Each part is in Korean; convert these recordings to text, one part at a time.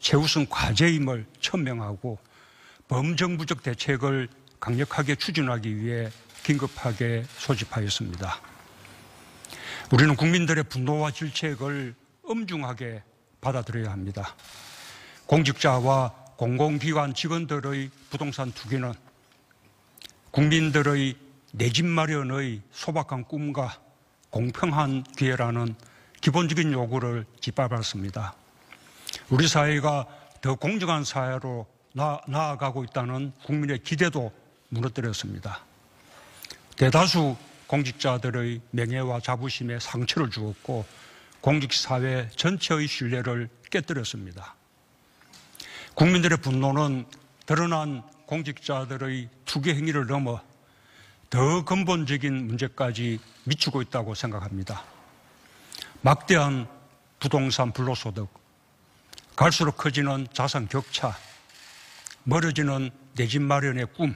최우선 과제임을 천명하고 범정부적 대책을 강력하게 추진하기 위해 긴급하게 소집하였습니다. 우리는 국민들의 분노와 질책을 엄중하게 받아들여야 합니다. 공직자와 공공기관 직원들의 부동산 투기는 국민들의 내 집 마련의 소박한 꿈과 공평한 기회라는 기본적인 요구를 짓밟았습니다. 우리 사회가 더 공정한 사회로 나아가고 있다는 국민의 기대도 무너뜨렸습니다. 대다수 공직자들의 명예와 자부심에 상처를 주었고 공직사회 전체의 신뢰를 깨뜨렸습니다. 국민들의 분노는 드러난 공직자들의 투기 행위를 넘어 더 근본적인 문제까지 미치고 있다고 생각합니다. 막대한 부동산 불로소득, 갈수록 커지는 자산 격차, 멀어지는 내 집 마련의 꿈,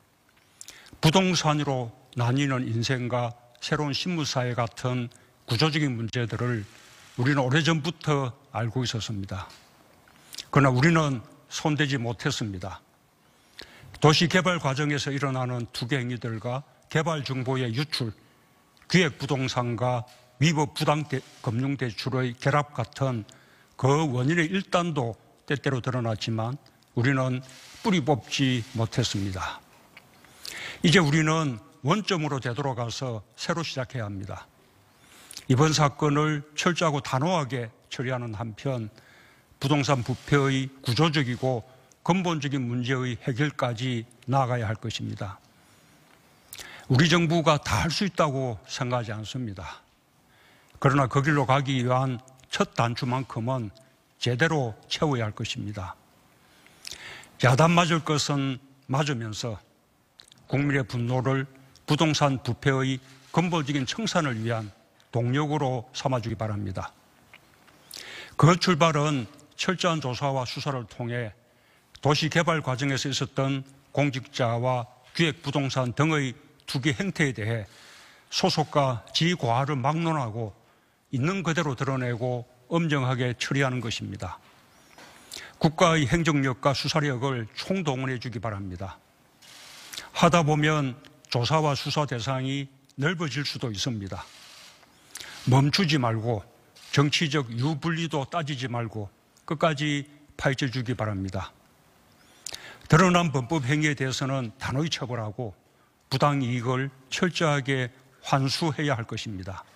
부동산으로 나뉘는 인생과 새로운 신문사회 같은 구조적인 문제들을 우리는 오래전부터 알고 있었습니다. 그러나 우리는 손대지 못했습니다. 도시개발 과정에서 일어나는 투기 행위들과 개발정보의 유출, 기획부동산과 위법 부당 금융대출의 결합 같은 그 원인의 일단도 때때로 드러났지만 우리는 뿌리 뽑지 못했습니다. 이제 우리는 원점으로 되돌아가서 새로 시작해야 합니다. 이번 사건을 철저하고 단호하게 처리하는 한편 부동산 부패의 구조적이고 근본적인 문제의 해결까지 나아가야 할 것입니다. 우리 정부가 다 할 수 있다고 생각하지 않습니다. 그러나 그 길로 가기 위한 첫 단추만큼은 제대로 채워야 할 것입니다. 야단 맞을 것은 맞으면서 국민의 분노를 부동산 부패의 근본적인 청산을 위한 동력으로 삼아주기 바랍니다. 그 출발은 철저한 조사와 수사를 통해 도시개발 과정에서 있었던 공직자와 기획부동산 등의 투기 행태에 대해 소속과 지과를 막론하고 있는 그대로 드러내고 엄정하게 처리하는 것입니다. 국가의 행정력과 수사력을 총동원해 주기 바랍니다. 하다 보면 조사와 수사 대상이 넓어질 수도 있습니다. 멈추지 말고 정치적 유불리도 따지지 말고 끝까지 파헤쳐 주기 바랍니다. 드러난 범법 행위에 대해서는 단호히 처벌하고 부당이익을 철저하게 환수해야 할 것입니다.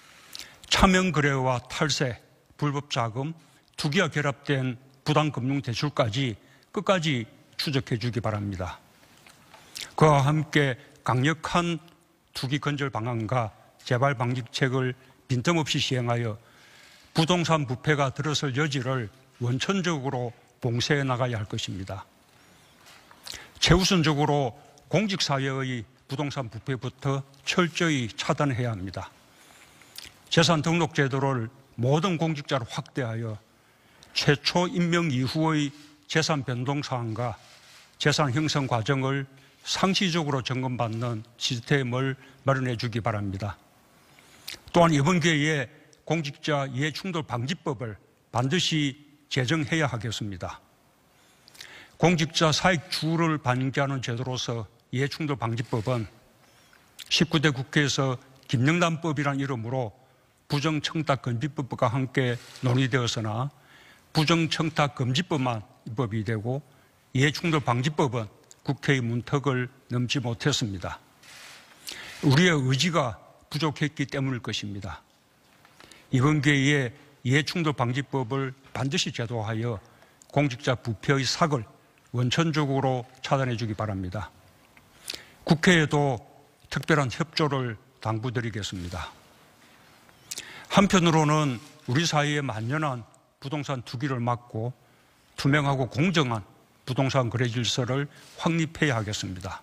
차명거래와 탈세, 불법 자금, 투기와 결합된 부당금융대출까지 끝까지 추적해 주기 바랍니다. 그와 함께 강력한 투기 근절 방안과 재발 방지책을 빈틈없이 시행하여 부동산 부패가 들어설 여지를 원천적으로 봉쇄해 나가야 할 것입니다. 최우선적으로 공직사회의 부동산 부패부터 철저히 차단해야 합니다. 재산 등록 제도를 모든 공직자로 확대하여 최초 임명 이후의 재산 변동 사항과 재산 형성 과정을 상시적으로 점검받는 시스템을 마련해 주기 바랍니다. 또한 이번 기회에 공직자 이해충돌 방지법을 반드시 제정해야 하겠습니다. 공직자 사익주를 방지하는 제도로서 이해충돌 방지법은 19대 국회에서 김영란법이라는 이름으로 부정청탁금지법과 함께 논의되었으나 부정청탁금지법만 입법이 되고 이해충돌 방지법은 국회의 문턱을 넘지 못했습니다. 우리의 의지가 부족했기 때문일 것입니다. 이번 기회에 이해충돌 방지법을 반드시 제도화하여 공직자 부패의 삭을 원천적으로 차단해 주기 바랍니다. 국회에도 특별한 협조를 당부드리겠습니다. 한편으로는 우리 사회에 만연한 부동산 투기를 막고 투명하고 공정한 부동산 거래 질서를 확립해야 하겠습니다.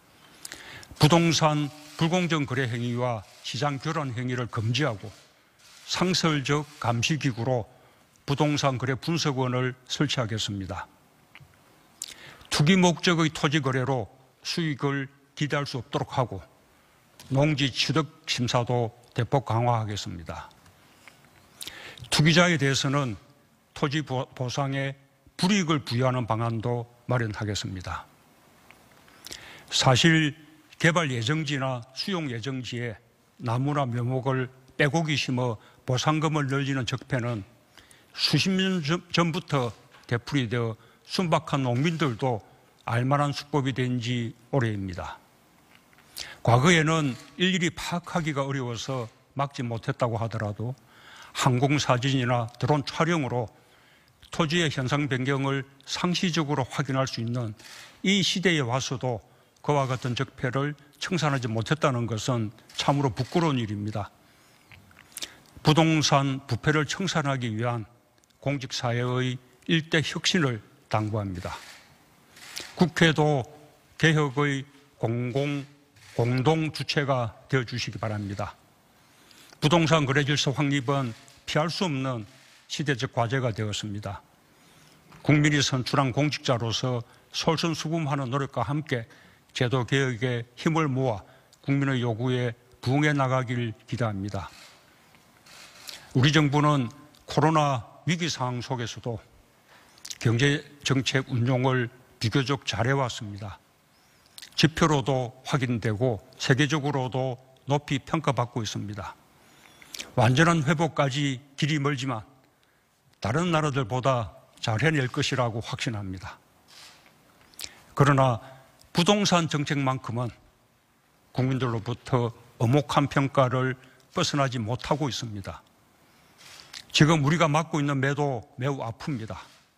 부동산 불공정 거래 행위와 시장 교란 행위를 금지하고 상설적 감시기구로 부동산 거래 분석원을 설치하겠습니다. 투기 목적의 토지 거래로 수익을 기대할 수 없도록 하고 농지 취득 심사도 대폭 강화하겠습니다. 투기자에 대해서는 토지 보상의 불이익을 부여하는 방안도 마련하겠습니다. 사실 개발 예정지나 수용 예정지에 나무나 묘목을 빼곡히 심어 보상금을 늘리는 적폐는 수십 년 전부터 되풀이되어 순박한 농민들도 알만한 수법이 된 지 오래입니다. 과거에는 일일이 파악하기가 어려워서 막지 못했다고 하더라도 항공사진이나 드론 촬영으로 토지의 현상 변경을 상시적으로 확인할 수 있는 이 시대에 와서도 그와 같은 적폐를 청산하지 못했다는 것은 참으로 부끄러운 일입니다. 부동산 부패를 청산하기 위한 공직사회의 일대 혁신을 당부합니다. 국회도 개혁의 공동 주체가 되어주시기 바랍니다. 부동산 거래질서 확립은 피할 수 없는 시대적 과제가 되었습니다. 국민이 선출한 공직자로서 솔선수범하는 노력과 함께 제도 개혁에 힘을 모아 국민의 요구에 부응해 나가길 기대합니다. 우리 정부는 코로나 위기 상황 속에서도 경제정책 운용을 비교적 잘해왔습니다. 지표로도 확인되고 세계적으로도 높이 평가받고 있습니다. 완전한 회복까지 길이 멀지만 다른 나라들보다 잘 해낼 것이라고 확신합니다. 그러나 부동산 정책만큼은 국민들로부터 엄혹한 평가를 벗어나지 못하고 있습니다. 지금 우리가 맞고 있는 매도 매우 아픕니다.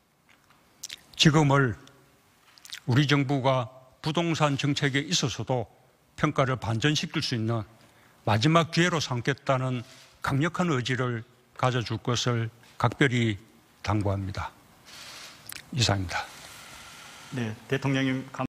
지금을 우리 정부가 부동산 정책에 있어서도 평가를 반전시킬 수 있는 마지막 기회로 삼겠다는 강력한 의지를 가져줄 것을 각별히 당부합니다. 이상입니다. 네, 대통령님